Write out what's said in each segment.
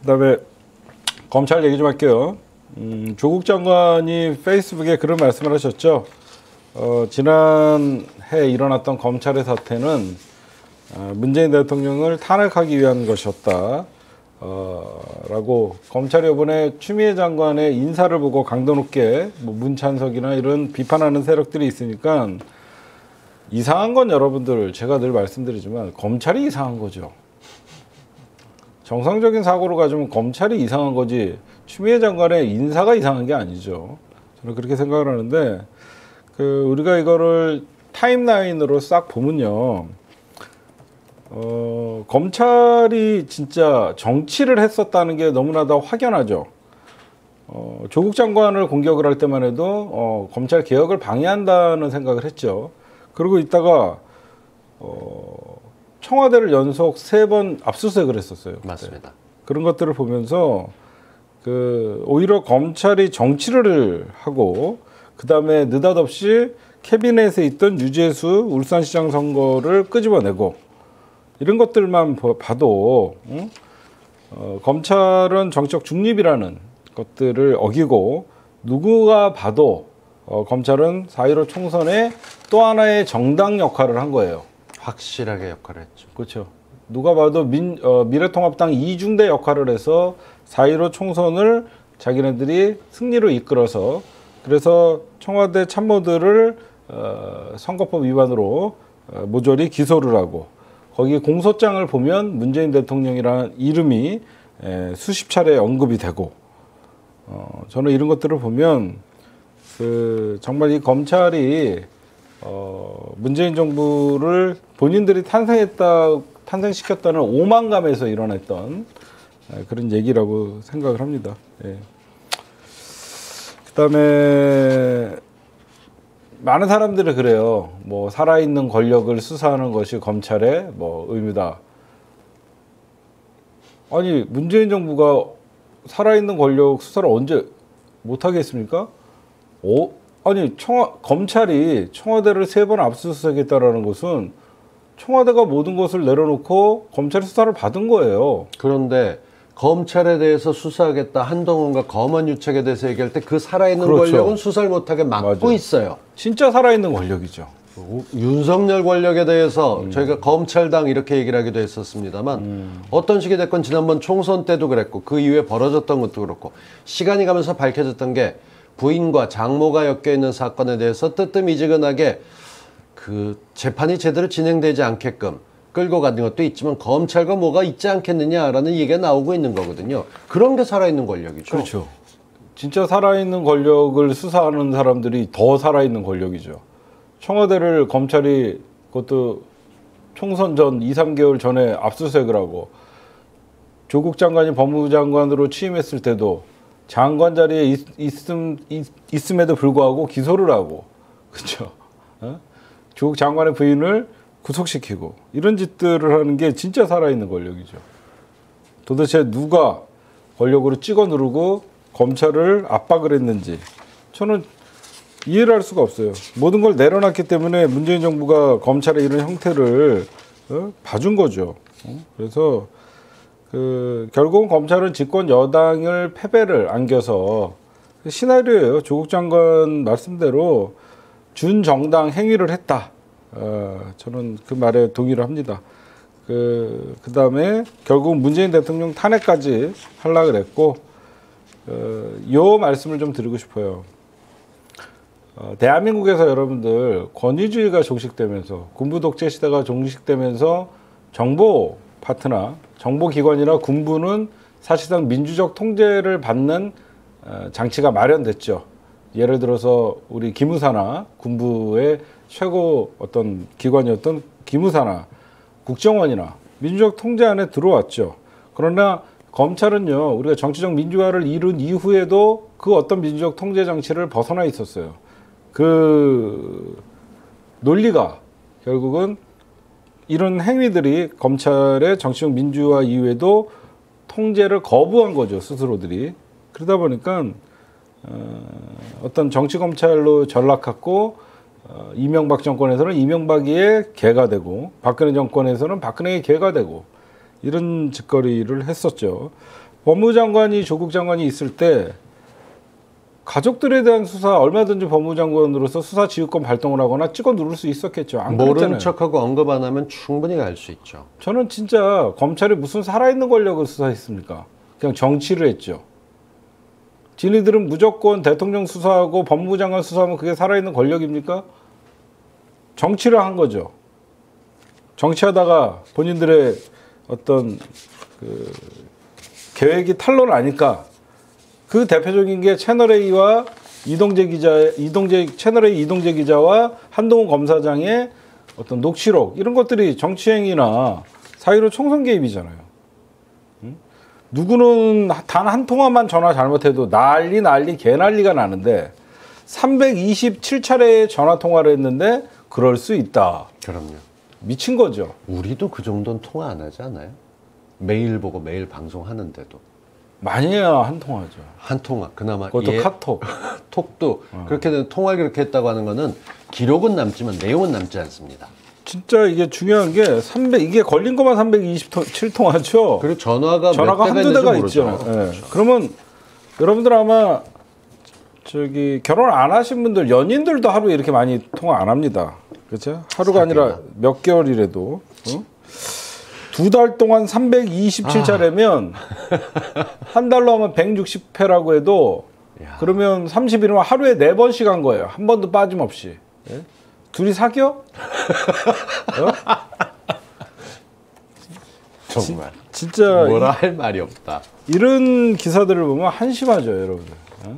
그다음에 검찰 얘기 좀 할게요. 조국 장관이 페이스북에 그런 말씀을 하셨죠. 지난해 일어났던 검찰의 사태는 문재인 대통령을 탄핵하기 위한 것이었다. 라고 검찰이 이번에 추미애 장관의 인사를 보고 강도 높게 뭐 문찬석이나 이런 비판하는 세력들이 있으니까 이상한 건 여러분들 제가 늘 말씀드리지만 검찰이 이상한 거죠. 정상적인 사고로 가지면 검찰이 이상한 거지 추미애 장관의 인사가 이상한 게 아니죠. 저는 그렇게 생각을 하는데 우리가 이거를 타임라인으로 싹 보면요. 검찰이 진짜 정치를 했었다는 게 너무나도 확연하죠. 조국 장관을 공격을 할 때만 해도 검찰 개혁을 방해한다는 생각을 했죠. 그리고 이따가 청와대를 연속 3번 압수수색을 했었어요. 맞습니다. 그런 것들을 보면서 오히려 검찰이 정치를 하고 그 다음에 느닷없이 캐비넷에 있던 유재수 울산시장 선거를 끄집어내고 이런 것들만 봐도 검찰은 정치적 중립이라는 것들을 어기고 누구가 봐도 검찰은 4.15 총선에 또 하나의 정당 역할을 한 거예요. 확실하게 역할을 했죠. 그렇죠. 누가 봐도 미래통합당 이중대 역할을 해서 4.15 총선을 자기네들이 승리로 이끌어서 그래서 청와대 참모들을 선거법 위반으로 모조리 기소를 하고 거기 공소장을 보면 문재인 대통령이라는 이름이 수십 차례 언급이 되고 저는 이런 것들을 보면 정말 이 검찰이 문재인 정부를 본인들이 탄생시켰다는 오만감에서 일어났던 그런 얘기라고 생각을 합니다. 예. 그다음에 많은 사람들이 그래요. 뭐 살아있는 권력을 수사하는 것이 검찰의 뭐 의무다. 아니 문재인 정부가 살아있는 권력 수사를 언제 못하겠습니까? 아니 검찰이 청와대를 3번 압수수색했다라는 것은 청와대가 모든 것을 내려놓고 검찰이 수사를 받은 거예요. 그런데 검찰에 대해서 수사하겠다 한동훈과 검언유착에 대해서 얘기할 때 그 살아있는 그렇죠. 권력은 수사를 못하게 막고 맞아요. 있어요. 진짜 살아있는 권력이죠. 윤석열 권력에 대해서 저희가 검찰당 이렇게 얘기를 하기도 했었습니다만 어떤 식이 됐건 지난번 총선 때도 그랬고 그 이후에 벌어졌던 것도 그렇고 시간이 가면서 밝혀졌던 게 부인과 장모가 엮여있는 사건에 대해서 뜨뜻미지근하게 그 재판이 제대로 진행되지 않게끔 끌고 가는 것도 있지만 검찰과 뭐가 있지 않겠느냐라는 얘기가 나오고 있는 거거든요. 그런 게 살아있는 권력이죠. 그렇죠. 진짜 살아있는 권력을 수사하는 사람들이 더 살아있는 권력이죠. 청와대를 검찰이 그것도 총선 전 2, 3개월 전에 압수수색을 하고 조국 장관이 법무부 장관으로 취임했을 때도 장관 자리에 있음에도 불구하고 기소를 하고 그렇죠. 조국 장관의 부인을 구속시키고 이런 짓들을 하는 게 진짜 살아있는 권력이죠. 도대체 누가 권력으로 찍어 누르고 검찰을 압박을 했는지 저는 이해를 할 수가 없어요. 모든 걸 내려놨기 때문에 문재인 정부가 검찰의 이런 형태를 봐준 거죠. 그래서 결국은 검찰은 집권 여당을 패배를 안겨서 시나리오예요. 조국 장관 말씀대로 준정당 행위를 했다. 저는 그 말에 동의를 합니다. 그다음에 결국 문재인 대통령 탄핵까지 하려고 그랬고 요 말씀을 좀 드리고 싶어요. 대한민국에서 여러분들 권위주의가 종식되면서 군부 독재 시대가 종식되면서 정보 파트나 정보기관이나 군부는 사실상 민주적 통제를 받는 장치가 마련됐죠. 예를 들어서 우리 기무사나 군부의 최고 어떤 기관이었던 기무사나 국정원이나 민주적 통제 안에 들어왔죠. 그러나 검찰은요, 우리가 정치적 민주화를 이룬 이후에도 그 어떤 민주적 통제 장치를 벗어나 있었어요. 그 논리가 결국은 이런 행위들이 검찰의 정치적 민주화 이후에도 통제를 거부한 거죠, 스스로들이. 그러다 보니까 어떤 정치검찰로 전락했고 이명박 정권에서는 이명박이의 개가 되고 박근혜 정권에서는 박근혜의 개가 되고 이런 짓거리를 했었죠. 법무장관이 조국 장관이 있을 때 가족들에 대한 수사 얼마든지 법무장관으로서 수사지휘권 발동을 하거나 찍어 누를 수 있었겠죠. 안 모르는 그랬잖아요. 척하고 언급 안 하면 충분히 갈 수 있죠. 저는 진짜 검찰이 무슨 살아있는 권력을 수사했습니까? 그냥 정치를 했죠. 지네들은 무조건 대통령 수사하고 법무장관 수사하면 그게 살아있는 권력입니까? 정치를 한 거죠. 정치하다가 본인들의 어떤 그 계획이 탄로나니까 그 대표적인 게 채널A와 채널A 이동재 기자와 한동훈 검사장의 어떤 녹취록 이런 것들이 정치행위나 사유로 총선 개입이잖아요. 누구는 단 한 통화만 전화 잘못해도 난리 개난리가 나는데 327차례의 전화 통화를 했는데 그럴 수 있다. 그럼요. 미친 거죠. 우리도 그 정도는 통화 안 하지 않아요? 매일 보고 매일 방송하는데도. 많이 해야 한 통화죠. 한 통화. 그나마 그것도 카톡. 톡도 그렇게 된 통화 그렇게 했다고 하는 거는 기록은 남지만 내용은 남지 않습니다. 진짜 이게 중요한 게 이게 걸린 것만 327통화죠. 그리고 전화가 한두 대가 있죠. 모르죠. 예. 그렇죠. 그러면 여러분들 아마 저기 결혼 안 하신 분들 연인들도 하루 이렇게 많이 통화 안 합니다. 그렇죠? 하루가 아니라 몇 개월이라도. 두 달 동안 327차례면 한 달로 하면 160회라고 해도 야. 그러면 30일이면 하루에 4번씩 한 거예요. 한 번도 빠짐없이. 예? 둘이 사겨? 정말 진짜 뭐라 할 말이 없다. 이런 기사들을 보면 한심하죠, 여러분들.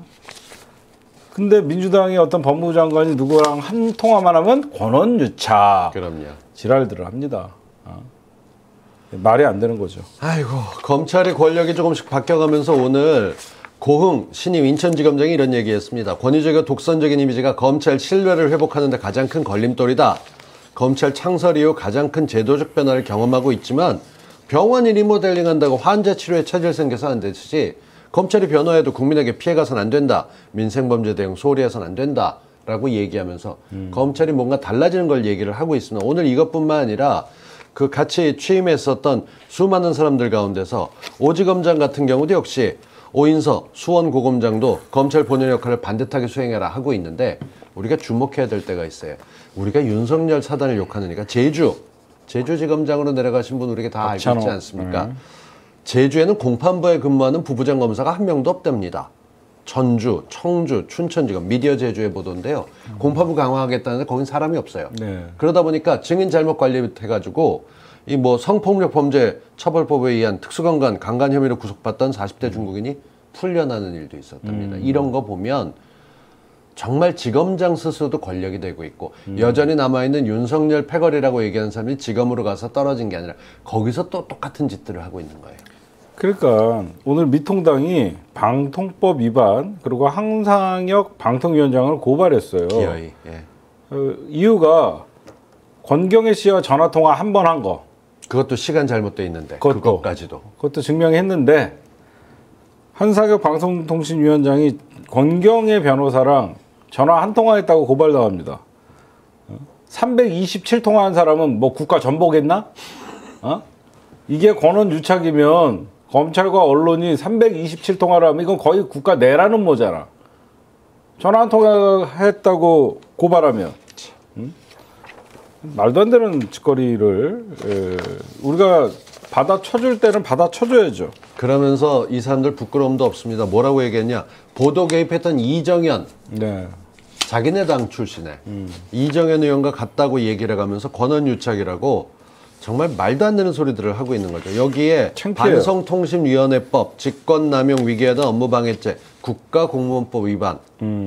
근데 민주당의 어떤 법무장관이 누구랑 한 통화만 하면 권언유착 그럼요. 지랄들을 합니다. 말이 안 되는 거죠. 아이고, 검찰의 권력이 조금씩 바뀌어가면서 오늘 고흥 신임 인천지검장이 이런 얘기했습니다. 권위적이고 독선적인 이미지가 검찰 신뢰를 회복하는 데 가장 큰 걸림돌이다. 검찰 창설 이후 가장 큰 제도적 변화를 경험하고 있지만 병원이 리모델링한다고 환자 치료에 차질 생겨서 안 되듯이 검찰이 변화해도 국민에게 피해가선 안 된다. 민생범죄 대응 소홀히 해선 안 된다. 라고 얘기하면서 검찰이 뭔가 달라지는 걸 얘기를 하고 있습니다. 오늘 이것뿐만 아니라 그 같이 취임했었던 수많은 사람들 가운데서 오지검장 같은 경우도 역시 오인서 수원고검장도 검찰 본연의 역할을 반듯하게 수행해라 하고 있는데 우리가 주목해야 될 때가 있어요. 우리가 윤석열 사단을 욕하느니까 제주지검장으로 내려가신 분 우리가 다 알고 있지 않습니까? 제주에는 공판부에 근무하는 부부장 검사가 한 명도 없답니다. 전주, 청주, 춘천지검, 미디어 제주의 보도인데요. 공판부 강화하겠다는데 거긴 사람이 없어요. 네. 그러다 보니까 증인 잘못 관리해가지고 이 뭐 성폭력 범죄 처벌법에 의한 특수강간, 강간 혐의로 구속받던 40대 중국인이 풀려나는 일도 있었답니다. 이런 거 보면 정말 지검장 스스로도 권력이 되고 있고 여전히 남아있는 윤석열 패거리라고 얘기하는 사람이 지검으로 가서 떨어진 게 아니라 거기서 또 똑같은 짓들을 하고 있는 거예요. 그러니까 오늘 미통당이 방통법 위반 그리고 황상혁 방통위원장을 고발했어요. 기어이. 예. 이유가 권경혜 씨와 전화 통화 한 번 한 거. 그것도 시간 잘못돼 있는데 그것까지도. 그것도 증명했는데 한상혁 방송통신위원장이 권경혜 변호사랑 전화 한 통화했다고 고발당합니다. 327통화한 사람은 뭐 국가 전복했나? 이게 권언유착이면 검찰과 언론이 327통화를 하면 이건 거의 국가 내라는 모잖아. 전화 한 통화 했다고 고발하면. 말도 안 되는 짓거리를 우리가 받아 쳐줄 때는 받아 쳐줘야죠. 그러면서 이 사람들 부끄러움도 없습니다. 뭐라고 얘기했냐. 보도 개입했던 이정현. 네. 자기네 당 출신의 이정현 의원과 같다고 얘기를 해가면서 권언유착이라고 정말 말도 안 되는 소리들을 하고 있는 거죠. 여기에 창피해요. 반성통신위원회법, 직권남용 위계하던 업무방해죄, 국가공무원법 위반.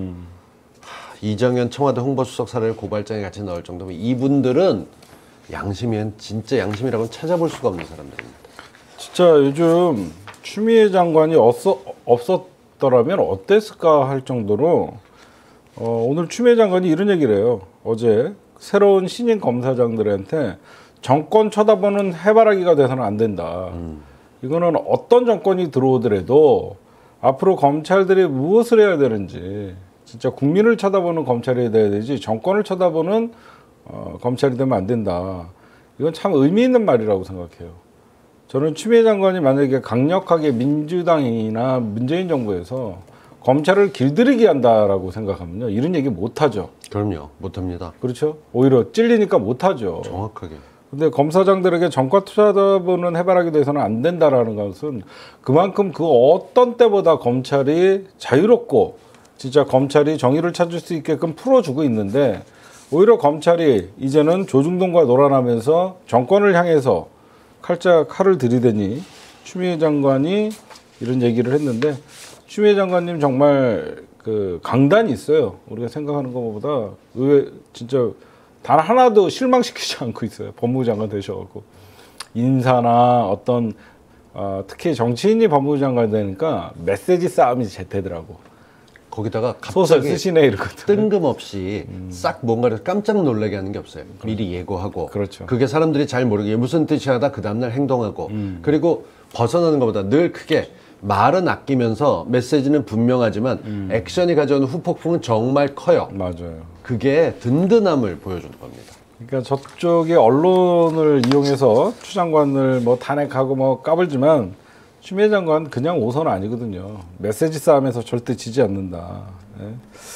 이정현 청와대 홍보수석 사례를 고발장에 같이 넣을 정도면 이분들은 양심이면 진짜 양심이라고는 찾아볼 수가 없는 사람들입니다. 진짜 요즘 추미애 장관이 없었더라면 어땠을까 할 정도로 오늘 추미애 장관이 이런 얘기를 해요. 어제 새로운 신임 검사장들한테 정권 쳐다보는 해바라기가 돼서는 안 된다. 이거는 어떤 정권이 들어오더라도 앞으로 검찰들이 무엇을 해야 되는지 진짜 국민을 쳐다보는 검찰이 돼야 되지 정권을 쳐다보는 검찰이 되면 안 된다. 이건 참 의미 있는 말이라고 생각해요. 저는 추미애 장관이 만약에 강력하게 민주당이나 문재인 정부에서 검찰을 길들이게 한다라고 생각하면요, 이런 얘기 못 하죠. 그럼요, 못 합니다. 그렇죠? 오히려 찔리니까 못 하죠. 정확하게. 근데 검사장들에게 전과 투자자분은 해발하게 돼서는 안 된다라는 것은 그만큼 그 어떤 때보다 검찰이 자유롭고 진짜 검찰이 정의를 찾을 수 있게끔 풀어주고 있는데, 오히려 검찰이 이제는 조중동과 놀아나면서 정권을 향해서 칼을 들이대니 추미애 장관이 이런 얘기를 했는데, 추미애 장관님 정말 그 강단이 있어요. 우리가 생각하는 것보다 진짜 단 하나도 실망시키지 않고 있어요. 법무부 장관 되셔갖고 인사나 어떤 특히 정치인이 법무부 장관 되니까 메시지 싸움이 되더라고. 거기다가 소설 갑자기 쓰시네 이러거든. 뜬금없이 싹 뭔가를 깜짝 놀라게 하는 게 없어요. 미리 예고하고. 그렇죠. 그게 사람들이 잘 모르게 무슨 뜻이야 하다 그 다음날 행동하고. 그리고 벗어나는 것보다 늘 크게 말은 아끼면서 메시지는 분명하지만 액션이 가져오는 후폭풍은 정말 커요. 맞아요. 그게 든든함을 보여주는 겁니다. 그러니까 저쪽이 언론을 이용해서 추 장관을 뭐 탄핵하고 뭐 까불지만 추미애 장관 그냥 5선 아니거든요. 메시지 싸움에서 절대 지지 않는다. 예.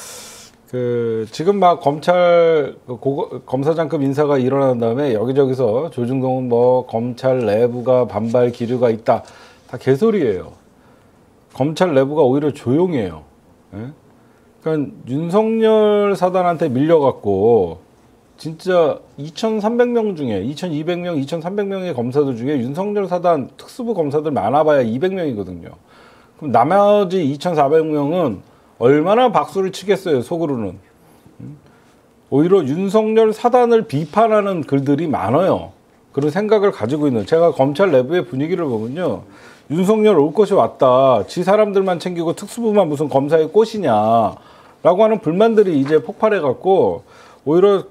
지금 막 검찰 검사장급 인사가 일어난 다음에 여기저기서 조중동은 뭐 검찰 내부가 반발 기류가 있다. 다 개소리예요. 검찰 내부가 오히려 조용해요. 예? 그러니까 윤석열 사단한테 밀려갖고 진짜 2,300명 중에 2,200명, 2,300명의 검사들 중에 윤석열 사단 특수부 검사들 많아봐야 200명이거든요. 그럼 나머지 2,400명은 얼마나 박수를 치겠어요, 속으로는. 오히려 윤석열 사단을 비판하는 글들이 많아요. 그런 생각을 가지고 있는, 제가 검찰 내부의 분위기를 보면요, 윤석열 올 것이 왔다, 지 사람들만 챙기고 특수부만 무슨 검사의 꽃이냐 라고 하는 불만들이 이제 폭발해갖고 오히려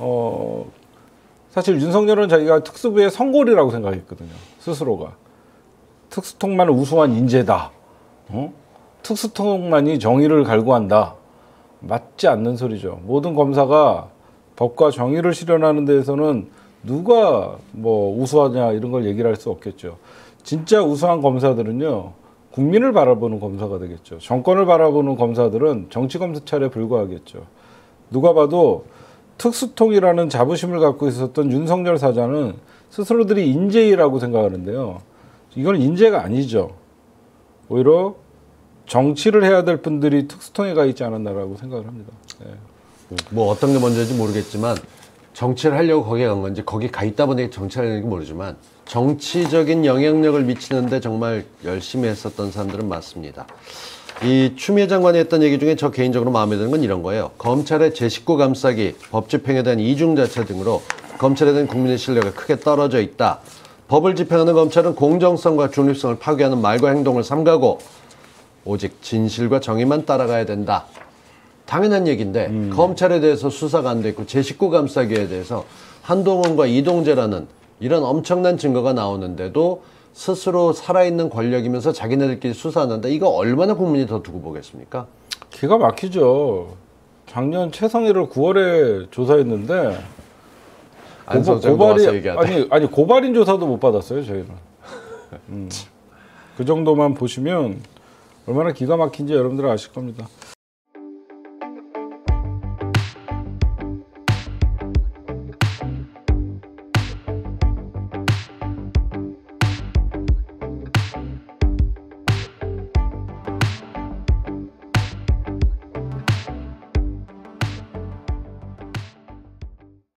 사실 윤석열은 자기가 특수부의 성골이라고 생각했거든요. 스스로가. 특수통만 우수한 인재다. 특수통만이 정의를 갈구한다. 맞지 않는 소리죠. 모든 검사가 법과 정의를 실현하는 데에서는 누가 뭐 우수하냐 이런 걸 얘기를 할 수 없겠죠. 진짜 우수한 검사들은요, 국민을 바라보는 검사가 되겠죠. 정권을 바라보는 검사들은 정치검찰에 불과하겠죠. 누가 봐도 특수통이라는 자부심을 갖고 있었던 윤석열 사장은 스스로들이 인재라고 생각하는데요. 이건 인재가 아니죠. 오히려 정치를 해야 될 분들이 특수통에 가 있지 않았나라고 생각을 합니다. 네. 뭐 어떤 게 먼저인지 모르겠지만 정치를 하려고 거기에 간 건지 거기 가 있다 보니 정치를 하는지 모르지만 정치적인 영향력을 미치는데 정말 열심히 했었던 사람들은 맞습니다. 이 추미애 장관이 했던 얘기 중에 저 개인적으로 마음에 드는 건 이런 거예요. 검찰의 제 식구 감싸기, 법 집행에 대한 이중자체 등으로 검찰에 대한 국민의 신뢰가 크게 떨어져 있다. 법을 집행하는 검찰은 공정성과 중립성을 파괴하는 말과 행동을 삼가고 오직 진실과 정의만 따라가야 된다. 당연한 얘기인데 검찰에 대해서 수사가 안 돼 있고 제 식구 감싸기에 대해서 한동훈과 이동재라는 이런 엄청난 증거가 나오는데도 스스로 살아있는 권력이면서 자기네들끼리 수사한다. 이거 얼마나 국민이 더 두고 보겠습니까? 기가 막히죠. 작년 최성희를 9월에 조사했는데 고발이 아니 고발인 조사도 못 받았어요, 저희는. 그 정도만 보시면 얼마나 기가 막힌지 여러분들 아실 겁니다.